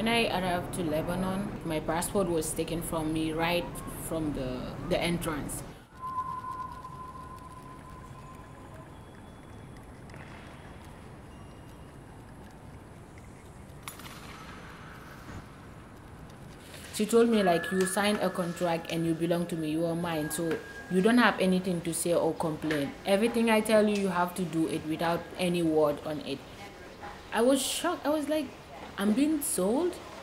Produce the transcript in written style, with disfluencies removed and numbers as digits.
When I arrived to Lebanon, my passport was taken from me right from the entrance. She told me, like, you signed a contract and you belong to me, you are mine, so you don't have anything to say or complain. Everything I tell you, you have to do it without any word on it. I was shocked. I was like, I'm being sold?